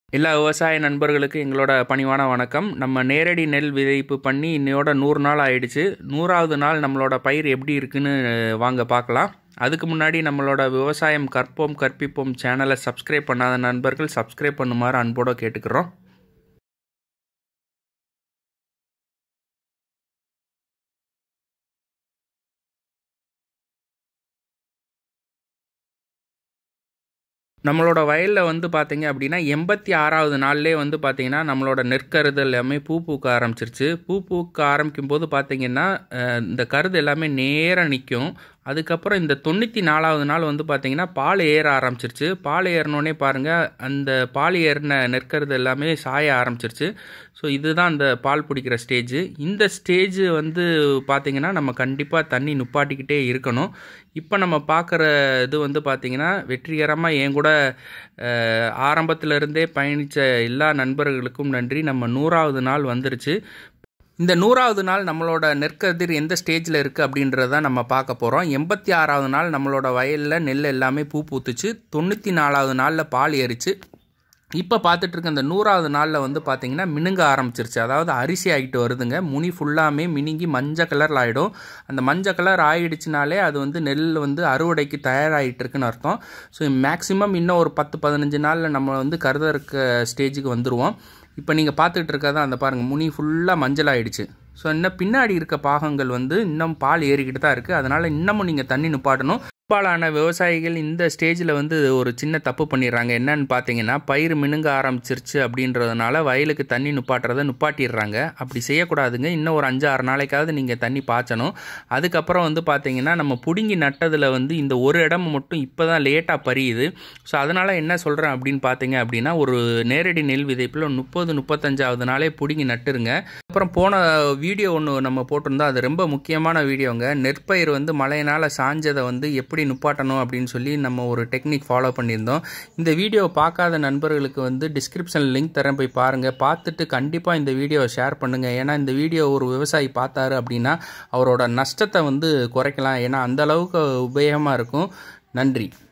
எல்லா விவசாய நண்பர்களுக்கும் எங்களோட பணிவான வணக்கம். நம்ம நேரடி நெல் விதைப்பு பண்ணி இன்னையோட 100 நாள் ஆயிடுச்சு. 100வது நாள் நம்மளோட பயிர் எப்படி இருக்குன்னு வாங்க பார்க்கலாம். அதுக்கு முன்னாடி நம்மளோட விவசாயம் கற்போம் கற்பிப்போம் சேனலை சப்ஸ்கிரைப் பண்ணாத நண்பர்கள் சப்ஸ்கிரைப் பண்ணுமாறு அன்போடு கேட்டுக்கிறோம். நம்மளோட வயலில் வந்து பார்த்தீங்க அப்படின்னா 86வது நாள்லேயே வந்து பார்த்தீங்கன்னா நம்மளோட நெற்கருது எல்லாமே பூ பூக்க ஆரம்பிச்சிருச்சு. பூ பூக்க ஆரம்பிக்கும் போது பார்த்தீங்கன்னா இந்த கருது எல்லாமே நேராக நிற்கும். அதுக்கப்புறம் இந்த 94வது நாள் வந்து பார்த்தீங்கன்னா பால் ஏற ஆரம்பிச்சிருச்சு. பால் ஏறினோடனே பாருங்கள், அந்த பால் ஏறின நெற்கருது எல்லாமே சாய ஆரம்பிச்சிருச்சு. ஸோ இதுதான் அந்த பால் பிடிக்கிற ஸ்டேஜ். இந்த ஸ்டேஜ் வந்து பார்த்திங்கன்னா நம்ம கண்டிப்பாக தண்ணி நுப்பாட்டிக்கிட்டே இருக்கணும். இப்போ நம்ம பார்க்குற இது வந்து பார்த்திங்கன்னா வெற்றிகரமாக என் கூட ஆரம்பத்திலிருந்தே பயணித்த எல்லா நண்பர்களுக்கும் நன்றி. நம்ம 100வது நாள் வந்துருச்சு. இந்த 100வது நாள் நம்மளோட நெற்கதிர் எந்த ஸ்டேஜில் இருக்குது அப்படின்றத நம்ம பார்க்க போகிறோம். 86வது நாள் நம்மளோட வயலில் நெல் எல்லாமே பூ பூத்துச்சு. 94வது நாளில் பால் ஏறிச்சு. இப்போ பார்த்துட்ருக்க இந்த 100வது நாளில் வந்து பார்த்திங்கன்னா மினுங்க ஆரம்பிச்சிருச்சு. அதாவது அரிசி ஆகிட்டு வருதுங்க. முனி ஃபுல்லாமே மினுங்கி மஞ்சள் கலரில் ஆகிடும். அந்த மஞ்சள் கலர் ஆகிடுச்சினாலே அது வந்து நெல் வந்து அறுவடைக்கு தயாராகிட்டு இருக்குன்னு அர்த்தம். ஸோ மேக்ஸிமம் இன்னும் ஒரு 10-15 நாளில் நம்ம வந்து கருத இருக்க ஸ்டேஜுக்கு வந்துடுவோம். இப்போ நீங்கள் பார்த்துக்கிட்டு இருக்கதான் அந்த பாருங்கள், முனி ஃபுல்லாக மஞ்சள் ஆகிடுச்சு. ஸோ இன்னும் பின்னாடி இருக்க பாகங்கள் வந்து இன்னும் பால் ஏறிக்கிட்டு தான் இருக்குது. அதனால் இன்னமும் நீங்கள் தண்ணி நிப்பாட்டணும். பெரும்பாலான விவசாயிகள் இந்த ஸ்டேஜில் வந்து ஒரு சின்ன தப்பு பண்ணிடுறாங்க. என்னன்னு பார்த்தீங்கன்னா, பயிர் மினுங்க ஆரம்பிச்சிருச்சு அப்படின்றதுனால வயலுக்கு தண்ணி நிப்பாட்டிடுறாங்க. அப்படி செய்யக்கூடாதுங்க. இன்னும் ஒரு 5-6 நாளைக்காவது நீங்கள் தண்ணி பாய்ச்சணும். அதுக்கப்புறம் வந்து பார்த்தீங்கன்னா நம்ம பிடுங்கி நட்டதில் வந்து இந்த ஒரு இடம் மட்டும் இப்போ தான் லேட்டாக பறியுது. ஸோ அதனால் என்ன சொல்கிறேன் அப்படின்னு பார்த்தீங்க அப்படின்னா, ஒரு நேரடி நெல் விதைப்பில் 30-35வது நாளே பிடுங்கி நட்டுருங்க. அப்புறம் போன வீடியோ ஒன்று நம்ம போட்டிருந்தோம். அது ரொம்ப முக்கியமான வீடியோங்க. நெற்பயிர் வந்து மழையினால் சாஞ்சதை வந்து எப்படி நுப்பாட்டணும் அப்படின்னு சொல்லி நம்ம ஒரு டெக்னிக் ஃபாலோ பண்ணியிருந்தோம். இந்த வீடியோவை பார்க்காத நண்பர்களுக்கு வந்து டிஸ்கிரிப்ஷனில் லிங்க் தரேன், போய் பாருங்கள். பார்த்துட்டு கண்டிப்பாக இந்த வீடியோவை ஷேர் பண்ணுங்கள். ஏன்னா இந்த வீடியோ ஒரு விவசாயி பார்த்தாரு அப்படின்னா அவரோட நஷ்டத்தை வந்து குறைக்கலாம். ஏன்னா அந்த அளவுக்கு உபயோகமாக இருக்கும். நன்றி.